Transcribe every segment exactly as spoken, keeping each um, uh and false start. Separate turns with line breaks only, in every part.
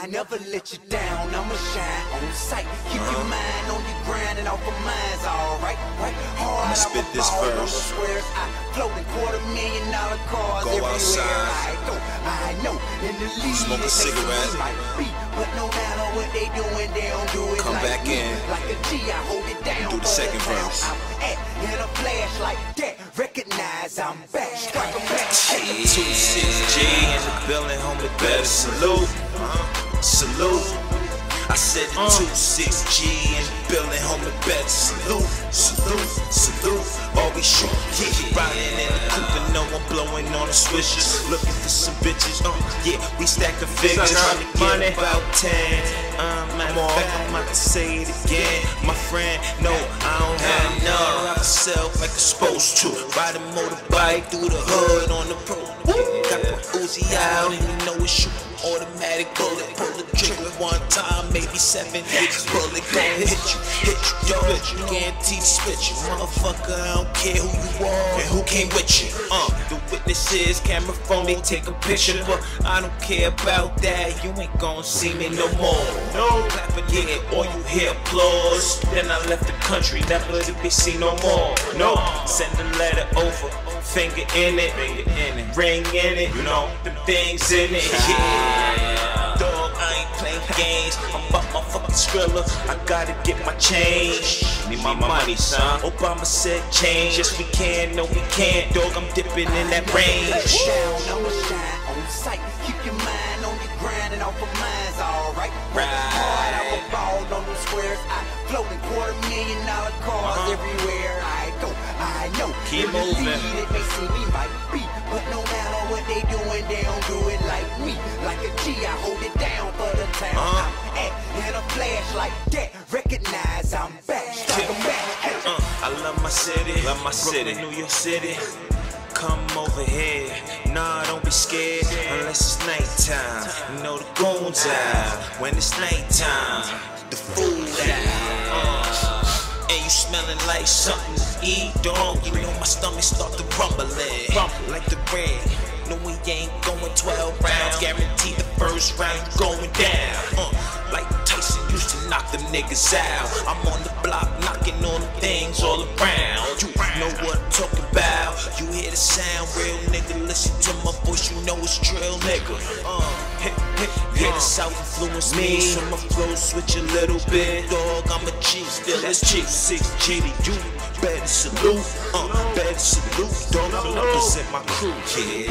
I never let you down, I'ma shine on sight. Keep uh-huh. your mind on your grind and off of mine's alright, right? Hard,
I'ma spit this verse.
I float in quarter million dollar cars
go
everywhere
outside.
I go. I know in the league
smoke a cigarette.
Be, but no matter what they doing, they don't do it.
Come
like
back
me.
in.
Like a G, I hold it down.
Do the second
the
verse.
I'm at in a flash like that. Recognize I'm back. Strike 'em back.
two six G in the building, homie, better salute. Uh-huh. Salute. I said the uh. two six G in the building, homie, better salute. Salute, salute. Always shoot, yeah. Riding in the coupe and no one blowing on the switches. Looking for some bitches, uh, yeah, we stacking figures. Trying to get about ten. Um, matter of fact, I'm about to say it again. My friend, no, I don't have none. I myself like I'm supposed to. Ride a motorbike through the hood on the pro. Got the Uzi out and you know it's shooting. Automatic bullet, pull the trigger one time, maybe seven hits. Bullet gon' hit you, hit you, yo. You guaranteed to spit you, motherfucker. I don't care who you are and who came with you. Uh, the witnesses, camera phone, they take a picture, but I don't care about that. You ain't gon' see me no more. No clapping, yeah, or you hear applause. Then I left the country, never to be seen no more. No, send a letter over. Finger in it, finger in it, ring in it, you know, the things in it, yeah. Dog, I ain't playing games, I'm about my fucking Skrilla, I gotta get my change. Need my money, son. Obama said change, yes we can, no we can't, dog, I'm dipping in that range.
Down, I'ma shine on sight, keep your mind on your grind and off of mine's alright. Right. Hard, I'm a ball on the squares, I float in quarter million dollar cars uh-huh. everywhere I go. I know,
keep moving.
It may see me might be, but no matter what they doing, they don't do it like me. Like a G, I hold it down for the town. Uh-huh. I'm at in a flash like that. Recognize I'm back. Strike 'em back.
Uh, I love my city, love my city, New York City. Come over here, nah, don't be scared unless it's nighttime. You know the goons out when it's nighttime. The food out. Uh, And you smelling like something to eat, dog. You know my stomach start to rumbling, like the red. No, we ain't going twelve rounds. Guaranteed the first round you going down. Uh, like Tyson used to knock them niggas out. I'm on the block knocking all the things all around. You know what I'm talking about. You hear the sound, real nigga. Listen to my voice, you know it's drill, nigga. Uh, hit, hit, yeah, the South influenced me, so my flow switch a little bit. Dog, I'm a G, still that's G. six G to you, better salute, uh, better salute, dog, I represent my crew, yeah.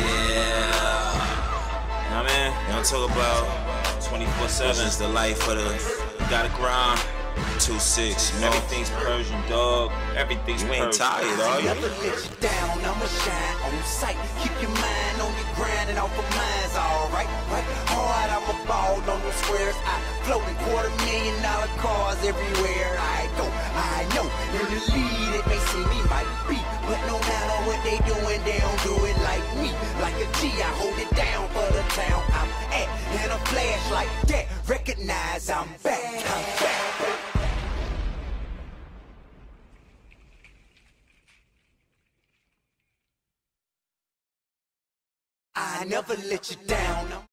Nah, man, you don't talk about twenty-four seven is the life of the, you gotta grind. two six, you know? Everything's Persian, dog. Everything's you ain't Persian. Tired, are you?
Never let you down, I'ma shine on sight. Keep your mind on your grind and off of mine's alright, right? Hard, I'm a ball on the squares. I float in quarter million dollar cars everywhere I go. I know, in the lead, it may see me might be, but no matter what they doing, they don't do it like me. Like a G, I hold it down for the town I'm at. In a flash like that, recognize I'm back. I'm back. I never let you down.